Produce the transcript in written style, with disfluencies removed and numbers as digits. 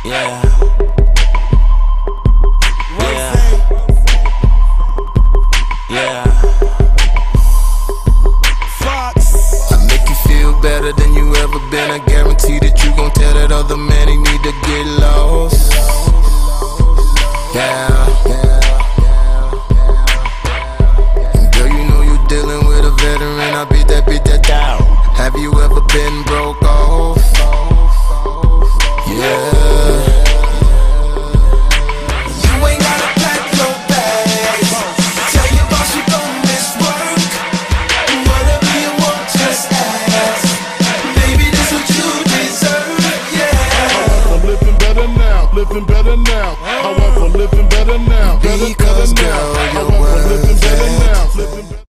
Yeah. Yeah. I make you feel better than you ever been. I guarantee that you gon' tell that other man he need to get lost. Yeah. And girl, you know you dealing with a veteran. I beat that down. Have you ever been broke off? Yeah.